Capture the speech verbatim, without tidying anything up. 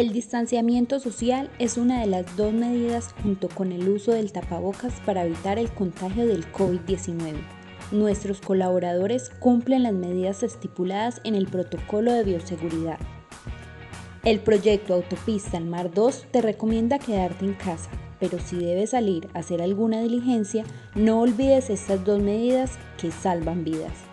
El distanciamiento social es una de las dos medidas junto con el uso del tapabocas para evitar el contagio del COVID diecinueve. Nuestros colaboradores cumplen las medidas estipuladas en el protocolo de bioseguridad. El proyecto Autopista al Mar dos te recomienda quedarte en casa, pero si debes salir a hacer alguna diligencia, no olvides estas dos medidas que salvan vidas.